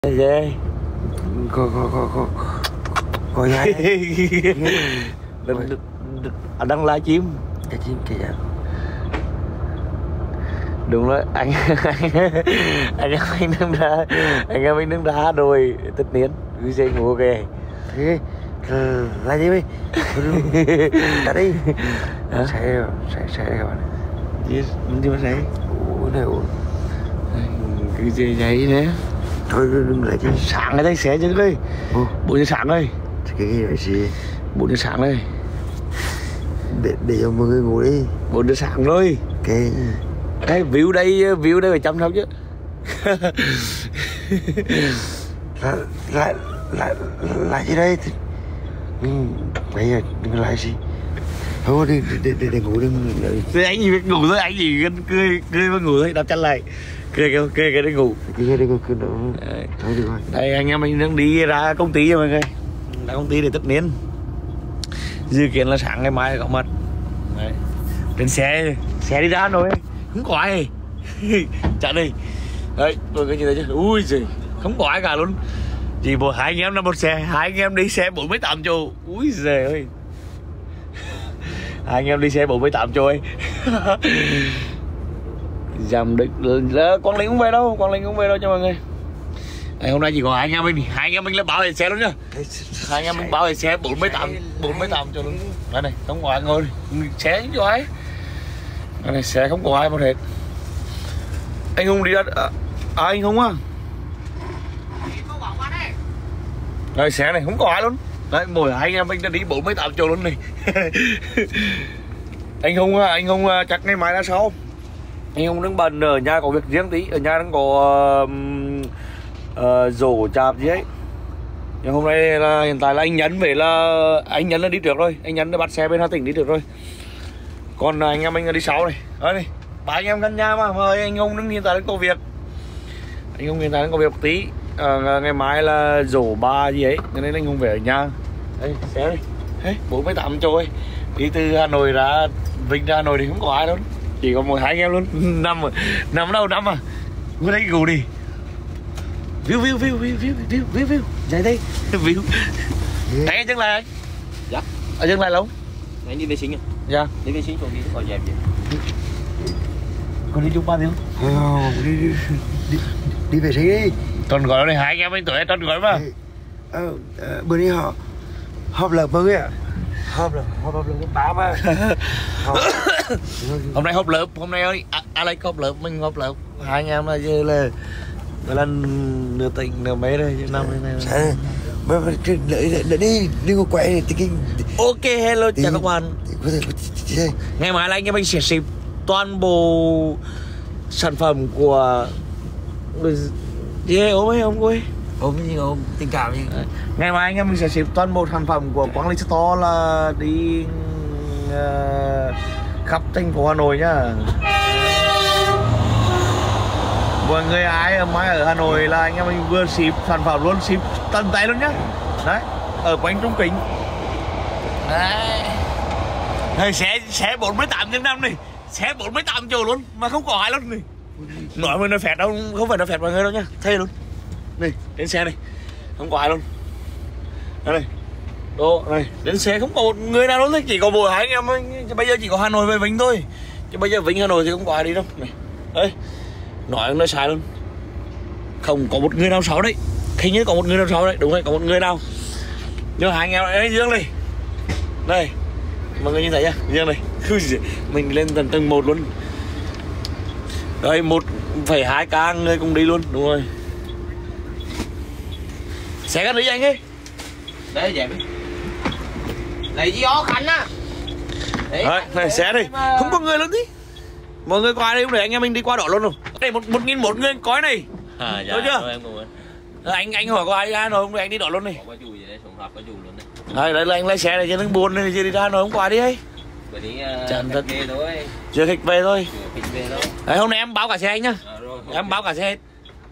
Ghê. Có gái. Anh đang live stream. Cái chim kìa. Đúng rồi, anh em mình đứng ra rồi tất niên cứ dây ngủ kìa. Thế lại đi đi. Đã đi. Sẽ các bạn. Gì mà sẽ? Ủa này ủa. Cứ dây giấy đấy. Thôi đừng lại chứ. Sáng cái thấy xe chứ đây. 4 giờ sáng đây. Cái này gì? 4 giờ sáng đây. Để cho mọi người ngủ đi. 4 giờ sáng rồi. Cái view đây phải chăm sóc chứ. lại gì đây? Bây giờ đừng lại gì. Thôi đi để ngủ đừng. Thế anh gì biết ngủ thôi, anh gì cười mà ngủ thôi, đắp chân lại. Cười cái đi ngủ. Cái đây cứ nữa. Thôi được rồi. Đây anh em mình đang đi ra công ty rồi mọi người. Ra công ty để tất niên. Dự kiến là sáng ngày mai có mặt. Đấy. Trên xe đi ra rồi. Không có ai. Chặn đi. Đấy, tôi cứ như thế chứ. Ui giời, không có ai cả luôn. Chỉ bộ hai anh em là một xe, hai anh em đi xe 48 chỗ. Ui giời ơi. Hai anh em đi xe 48 chỗ ấy. Dầm được Quang Linh không về đâu, cho mọi người. Đây, hôm nay chỉ có hai anh em mình là bảo vệ xe luôn nhá. Hai anh em mình bảo vệ xe 48 chỗ luôn. Đây này, không có ai ngồi. Xe không có ai. Đây này, xe không có ai một hết. Anh Hùng đi ra anh Hùng à? Đây xe này không có ai luôn. Đấy, mỗi hai anh em mình đã đi 48 chỗ luôn này. Anh Hùng chắc ngày mai là sau. Anh Hùng đang bận ở nhà có việc riêng tí, ở nhà đang có rổ chạp gì ấy. Nhưng hôm nay là hiện tại là anh Nhấn là đi trước rồi, anh Nhấn đã bắt xe bên Hà Tĩnh đi trước rồi. Còn anh em mình đi sau này. Đấy này, ba anh em gần nhà mà mời anh Hùng hiện tại đang có việc. Anh Hùng hiện tại đang có việc một tí. Ngày mai là rổ ba gì ấy, cho nên anh Hùng về ở nhà. Đây, xe đây. Hey, 48 chỗ ấy. Đi từ Hà Nội ra Vinh ra Hà Nội thì không có ai đâu. Chỉ có một hai anh em luôn. Nằm đâu nằm à. Ngồi đây ngủ đi. View. Chạy đây. View. Thấy anh dừng lại anh? Dạ. Ở dừng lại lâu? Anh đi vệ sinh à? Dạ. Đi vệ sinh còn đi có dẹp gì? Còn đi chung ba tiếng không? Đi vệ sinh đi. Tuần gọi này hai anh em anh tuổi Tuần gọi mà. Bữa nay họ họp lớp mọi người ạ. Họp lớp ba mà. Hôm nay họp lớp, hôm nay Alex họp lớp, mình họp lớp. Hai anh em là giờ là gọi là nửa tỉnh nửa mấy đây chứ năm này. Sao? Mà đi ngồi quay thì cái. Ok, hello chào các bạn. Ngày mai là anh em mình sẽ ship toàn bộ sản phẩm của ôm ấy ông ơi. Ôm gì ôm tình cảm gì. Ngày mai anh em mình sẽ ship toàn bộ sản phẩm của Quang Linh Store là đi khắp thành phố Hà Nội nhá. Mọi người ai ở mai ở Hà Nội là anh em mình vừa ship sản phẩm luôn, ship tận tay luôn nhá. Đấy, ở quanh Trung Kính. Đấy. Đây, xe 48/5 này, xe 48 chỗ luôn mà không có ai luôn này. Nói mà nó phẹt đâu, không phải nó phẹt mọi người đâu nhá, thay luôn. Này, đến xe này, không có ai luôn. Đây này, đồ này, đến xe không có một người nào luôn, chỉ có mỗi hai anh em. Bây giờ chỉ có Hà Nội với Vinh thôi, chứ bây giờ Vinh Hà Nội thì không có ai đi đâu. Này, đây, nói sai luôn, không có một người nào xấu đấy, hình như có một người nào xấu đấy, đúng rồi, có một người nào. Nhưng hai anh em ấy Dương đây, đây, mọi người nhìn thấy nhá, Dương đây, mình lên tầng 1 luôn. Đây 1,2k người cùng đi luôn, đúng rồi. Xe cắt đi anh ấy. Đấy dẹp đi. Này gió Khánh á. Đấy, này xe đây, không có người luôn đi. Mọi người qua đây không để anh em mình đi qua đó luôn rồi. Đây 1.001 người cói này. À dạ. Đúng chưa? Em cùng Anh hỏi có ai ra rồi không để anh đi đó luôn này. có chủ gì đấy, sống có chủ luôn đấy. Đây là anh lái xe này chứ nó buồn này, chứ đi ra rồi không qua đi ấy. Bởi đi thật về thôi. Chưa khách về thôi. Chưa khách về đâu. Đấy, hôm nay em báo cả xe anh nhá. Rồi, em báo cả xe hết.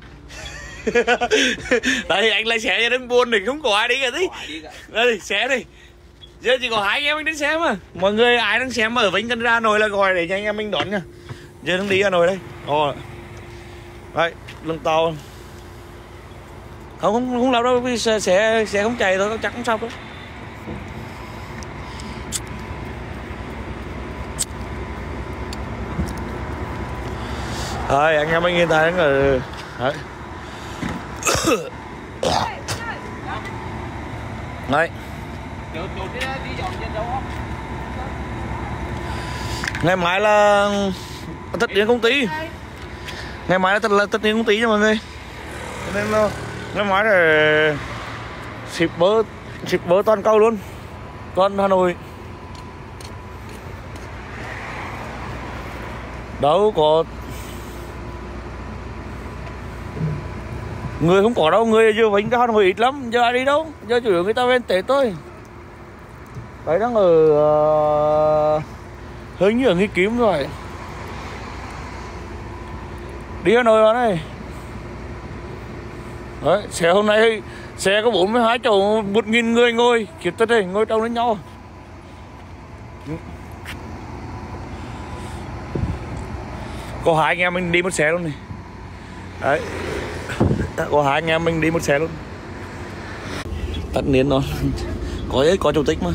Đây anh lái xe cho đứng buồn thì không có ai đi cả tí. Đây xe đi. Giờ chỉ có hai anh em mình đến xe mà. Mọi người ai đang xem ở Vinh cần ra Hà Nội là gọi để cho anh em mình đón nha. Giờ đang đi Hà Nội đây. Ồ. Đấy, lưng tàu. Không lâu đâu, sẽ không chạy thôi, chắc không sao đâu. Rồi anh em mình hiện tại đang ở đấy. Đấy. Ngày mai là tất niên công ty. Ngày mai là tất niên công ty nha mọi người. Cho nên là ngày mai là shipper toàn cầu luôn. Toàn Hà Nội. Đâu có người không có đâu, người giờ vẫn ra Hà Nội ít lắm, giờ ai đi đâu, giờ chủ yếu người ta về Tết thôi. Đấy đang ở hình như ở Nghi Kiếm rồi. Đi Hà Nội vào đây. Đấy, xe hôm nay xe có 42 chỗ, 1.000 người ngồi, kiểu tất đây ngồi trong lên nhau. Có hai anh em mình đi một xe luôn này. Đấy. Có hai anh em mình đi một xe luôn. Tất niên nó có chủ tịch mà.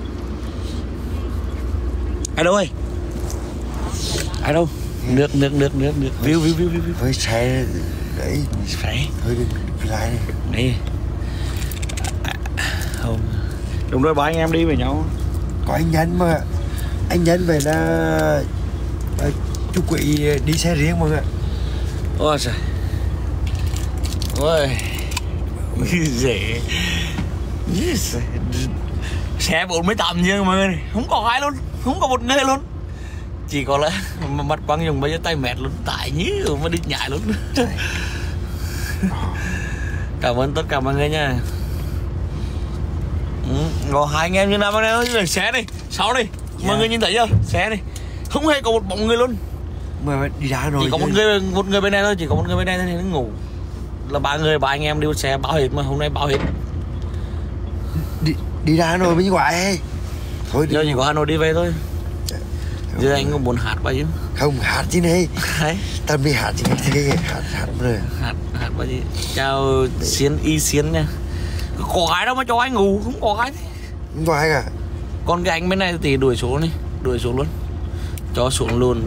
Ai đâu ơi? Ai đâu? Nước. View. Với xe đấy. Xe. Thôi đi lại đi. Đi. Không. Đúng rồi, ba anh em đi với nhau. Có anh Nhân mà. Anh Nhân về là chú Quỷ đi xe riêng mọi người. Ôi trời. Ôi. Dễ. Xe 48 nhưng mọi người, không có ai luôn, không có một người luôn. Chỉ có là mặt quăng dùng bây giờ tay mệt luôn, tại như mà đi nhảy luôn. Cảm ơn tất cả mọi người nha. Có hai anh em như nào mà xe đi, sau đi. Mọi người nhìn thấy chưa? Xe đi. Không hề có một bóng người luôn. Mà đi ra rồi. Chỉ có một người bên này thôi, chỉ có một người bên này thôi thì nó ngủ. Là ba anh em đi một xe báo hết mà hôm nay báo hết. Đi ra Hà Nội mới ngoại. Thôi Giờ chỉ có Hà Nội đi về thôi. Giờ anh có muốn hát bao nhiêu? Không hát chứ này. Đấy. Tao đi hát chứ cái hát rồi. Hát bao nhiêu? Chào Xiên nha. Có ai đâu mà cho anh ngủ, không có ai. Không có ai cả. Còn cái anh bên này thì đuổi xuống đi, đuổi xuống luôn. Cho xuống luôn.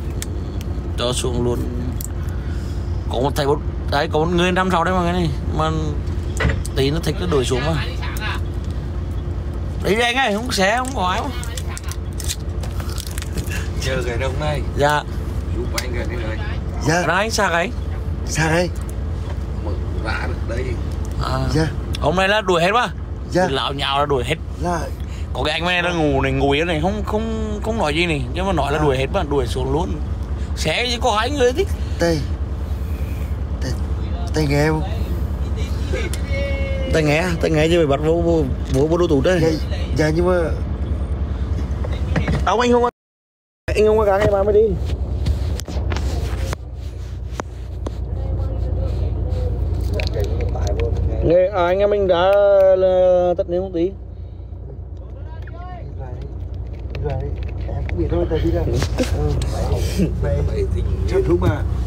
Có một thầy đấy, có một người năm sau đấy mà cái này mà tí nó thích nó đuổi xuống mà. Đi anh ơi, không xé, không có ai không. Chờ cái đông này. Dạ. Giúp anh cái này rồi. Dạ. Đấy, sao cái? Sao đây? Mở vả được đây. Dạ. Hôm nay là đuổi hết quá. Dạ. Lão nhào là đuổi hết. Dạ. Có cái anh bên này nó ngủ yếu này, không nói gì này, nhưng mà nói là đuổi hết mà, đuổi xuống luôn. Xé chỉ có hai người thích. Tay nghe không? Tay nghe chứ phải bắt vô đồ tủ đây. Dạ nhưng mà ông anh không có cả ngày mai mới đi. Nghe anh em mình đã là tất niên công ty. Em cũng biết thôi, tại vì là Samsung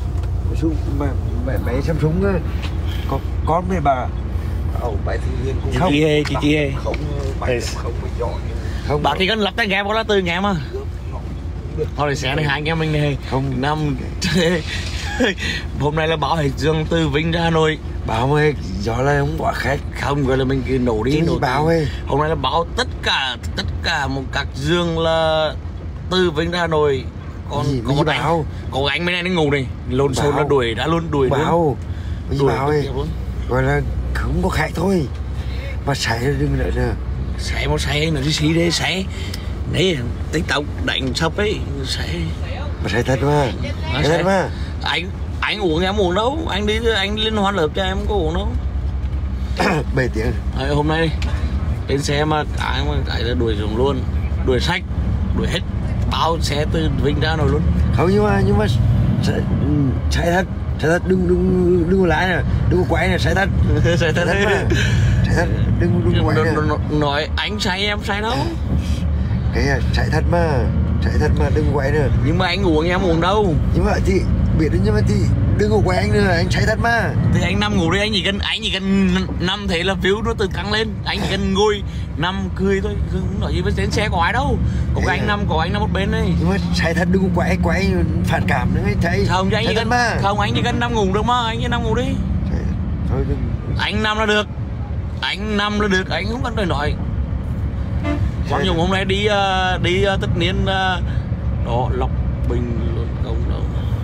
mà mẹ Samsung á, con với bà Bài thiên nhiên cũng không chị hề không bài không bị giỏi. không bà chỉ cần lắp tay nghe hoặc là từ nghe mà. Thôi sẽ này hai anh em mình này không năm hôm nay là báo hết dương từ Vinh ra Hà Nội. báo ơi, gió là không quả khách Không, gọi là mình cứ nổ đi nổ báo ơi. Hôm nay là báo tất cả một các dương là từ Vinh ra Hà Nội. Còn có một anh, có anh bên này nó ngủ này lộn xộn là đuổi luôn. Báo ơi, gọi là không có khách thôi mà xảy ra đừng nữa nè. Xảy một xảy nó đi xí đấy xảy đấy TikTok đánh sập ấy xảy mà xảy thật mà anh uống em uống đâu, anh đi liên hoan lớp cho em có uống đâu. 7 tiếng Đấy, hôm nay trên xe mà cái là đuổi xuống luôn, đuổi sách đuổi hết, báo xe từ Vinh ra rồi luôn. không nhưng mà xảy thật đừng có lái nè, đừng có quay nè, xảy thật đừng quay nè. Nói anh say em say đâu, cái chạy thật mà đừng quay nè. Nhưng mà anh uống em uống đâu, nhưng mà thì biết nhưng mà thì đừng có quay anh nữa, anh say thật mà. Thì anh nằm ngủ đi, anh chỉ cần nằm thế là view nó tự căng lên. Anh chỉ cần ngồi nằm cười thôi, không nói gì với đến xe có ai đâu. Có anh nằm một bên đây. Nhưng mà say thật đừng có quay phản cảm nữa thấy. Không, anh chỉ cần không, anh chỉ cần nằm ngủ được mà, anh chỉ nằm ngủ đi. Thôi đừng. Anh nằm là được. Anh không cần phải nói. Quang Dũng hôm nay đi tất niên đó Lộc Bình không đâu.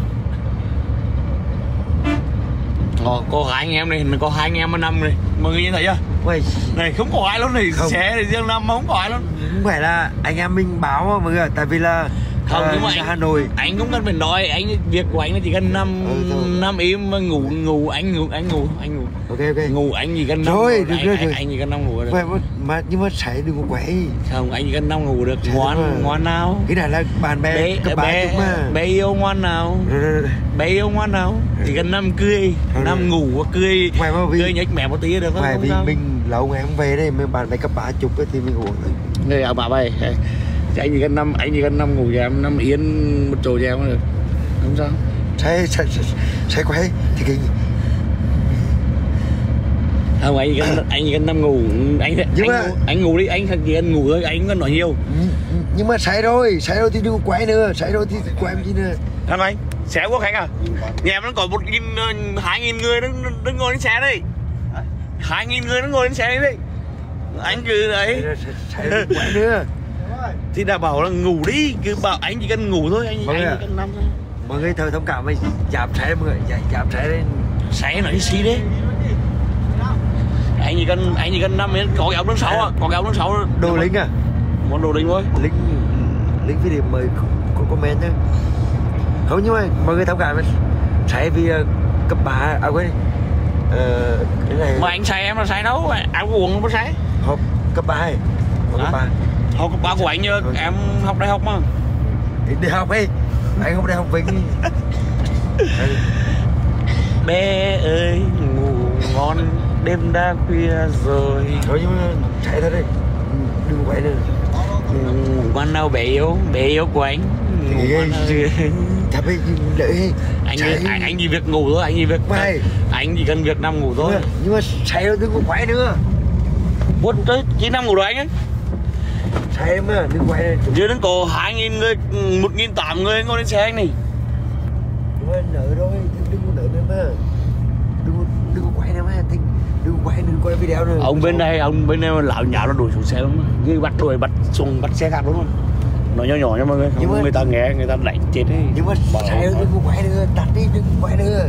Có hai anh em này, có hai anh em mà nằm này, mọi người nhìn thấy chưa? Ui, này không có ai luôn này, xe này riêng nằm mà không có ai luôn. không phải là anh em mình báo mà mọi người, tại vì là không, nhưng mà anh, Hà Nội anh cũng cần phải nói, việc của anh là chỉ cần nằm im mà ngủ anh ngủ. Ok Ngủ anh chỉ cần nằm. Rồi, được rồi. Anh chỉ cần nằm ngủ được. Mà nhưng mà say đừng có quay. Không, anh chỉ cần nằm ngủ được. Ngoan nào. Cái này là bạn bè cấp ba chúng mà. Bé yêu ngoan nào. Bé yêu ngoan nào. Chỉ cần nằm cười, nằm ngủ và cười nhếch mẹ một tí được không? Vì mình lâu ngày không về đây, mấy bạn bè cấp ba chục thì mình uống thôi. Người à bà ơi, anh chỉ cần nằm ngủ cho em, nằm yên một chỗ cho em được. Không sao. Say quay thì cái không, anh chỉ cần nằm ngủ, anh ngủ đi, anh chỉ cần ngủ thôi, anh không cần nói nhiều. Nhưng mà say rồi thì đừng quay nữa, say rồi thì quay làm gì nữa. Thằng anh, xe của khách à? Nhà em nó có 2.000 người đứng ngồi trên xe đây. 2.000 người nó ngồi trên xe đây. Anh cứ đấy. Quay nữa. Thì đã bảo là ngủ đi, cứ bảo anh chỉ cần ngủ thôi, anh chỉ cần nằm thôi. Mọi người thông cảm với giảm say mọi người, giảm say lên. Say nói xí đấy. Anh chỉ cần nằm yên, có cái ống đứng 6 à, có cái ống đứng 6. Đồ lính à? Món đồ lính thôi. Lính phi điểm mời có comment nhá. Không, nhưng mà mọi người thông cảm với say vì cấp 3 quên. Cái này mà anh say em là say đâu, ăn uống không có say. Học cấp 3 ấy. Cấp 3. Học cấp 3 của anh như em học đại học mà. Đi học đi. Anh không đại học Vinh. Bé ơi ngủ ngon, đêm đã khuya rồi. Thôi nhưng mà chạy thôi đi, đừng quay nữa. Con nào bé yêu của anh. Chả biết đợi. Anh chỉ việc ngủ thôi, anh chỉ cần việc nằm ngủ thôi. Nhưng mà say đâu đừng có quay nữa. Buốt tới chỉ nằm ngủ rồi anh ấy. Say mà đừng quay nữa. Dưới đến có 2.000 người, 1.800 người ngồi lên xe anh này. Nhưng mà nợ thôi, đừng có nợ nữa mà. Đừng có quay nữa mà, đừng quay video nữa. Ông bên đây lão nhạo nó đuổi xuống xe lắm, như bắt xe khác đúng không? Nó nhỏ nha mọi người, không người ta nghe người ta đánh chết ấy. Nhưng mà say đừng có quay nữa, tắt đi, đừng quay nữa.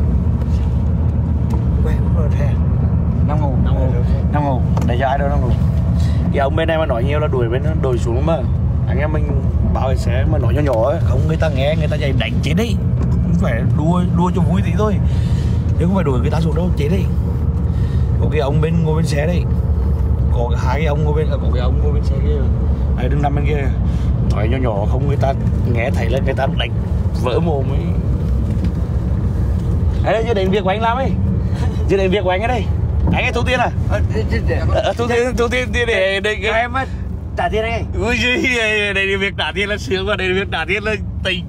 Quay không rồi thè. Nằm ngủ, để cho ai đâu nằm ngủ. Thì ông bên đây mà nói nhiều là đuổi xuống mà. Anh em mình bảo cái xe mà nói nhỏ ấy, không người ta nghe người ta dạy đánh chết đấy. Không phải đua cho vui tí thôi. Chứ không phải đuổi người ta xuống đâu, chết đấy. Có cái ông ngồi bên xe đây. Có hai cái ông ngồi bên xe kia. Đấy, đừng nằm bên kia. Nói nhỏ không người ta nghe thấy là người ta đánh vỡ mồm ấy. Đấy, chưa đến việc của anh làm ấy. Chưa đến việc của anh ở đây. Anh ấy thu tiền à? Thu tiền để em á trả tiền anh. Ui giời, đây việc trả tiền là sướng và đây việc trả tiền là tình.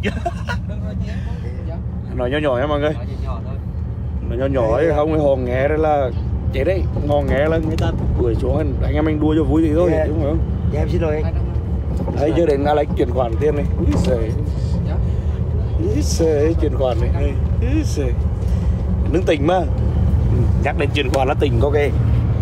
Nói nhỏ nha mọi người. Nói nhỏ ấy, không hòn nghe đó là chết đấy, ngon nghe là người ta đuổi xuống, anh em mình đua cho vui thì thôi, đúng không? Dạ em xin lỗi anh. Đấy, giờ đến Alex chuyển khoản tiền này. Úi giời, chuyển khoản này. Úi giời. Đứng tỉnh mà. Nhắc đến chuyển khoản là tỉnh có kê.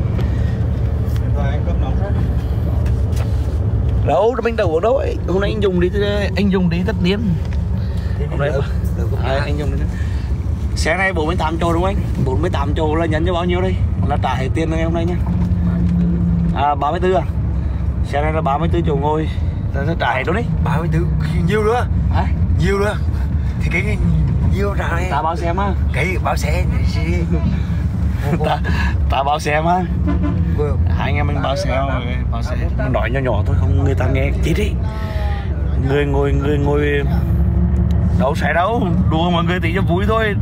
Đâu, mình đâu ở đâu ấy. Hôm nay anh dùng đi tất niên. Hôm nay anh dùng đi. Xe này 48 chỗ đúng không anh? 48 chỗ là nhấn cho bao nhiêu đây? Là trả hết tiền ngày hôm nay nhá. 34 à? Xe này là 34 chỗ ngồi. Nó trả hết luôn đi. 34 nhiều nữa. Hả? Nhiều nữa. Thì cái nhiều trả này. Ta bao xe mà. Cái bao xe gì? Ta bao xe mà. Hai anh em mình bao xe. Mình nói nhỏ thôi không người ta nghe chết đi. Người ngồi đâu sẽ đâu, đùa mọi người tí cho vui thôi.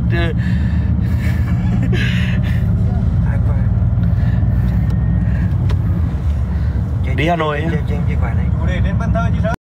Đi Hà Nội. Đi